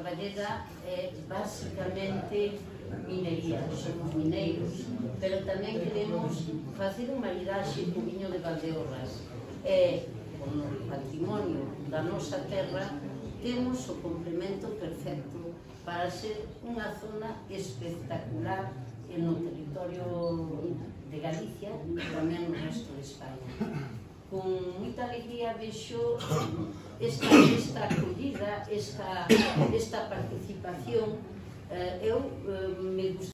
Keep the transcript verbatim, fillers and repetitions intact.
Carballeira é basicamente minería, somos mineiros, pero tamén queremos facer un maridaxe co viño de Valdeorras. E, con o patrimonio da nosa terra, temos o complemento perfecto para ser unha zona espectacular no territorio de Galicia e tamén no resto de España. Con moita alegría vexo esta, esta acollida, esta, esta participación. Eu me gustaría